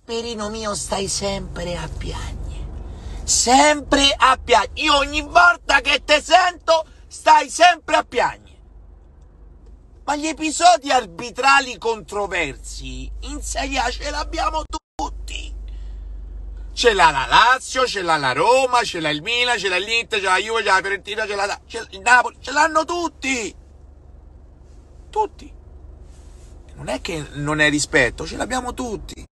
Perino mio, stai sempre a piagne. Sempre a piagne. Io ogni volta che te sento stai sempre a piagne. Ma gli episodi arbitrali controversi in Serie A ce l'abbiamo tutti. Ce l'ha la Lazio, ce l'ha la Roma, ce l'ha il Milan, ce l'ha l'Inter, ce l'ha la Juve, ce l'ha la Fiorentina, ce l'ha il Napoli, ce l'hanno tutti. Tutti. Non è che non è rispetto, ce l'abbiamo tutti.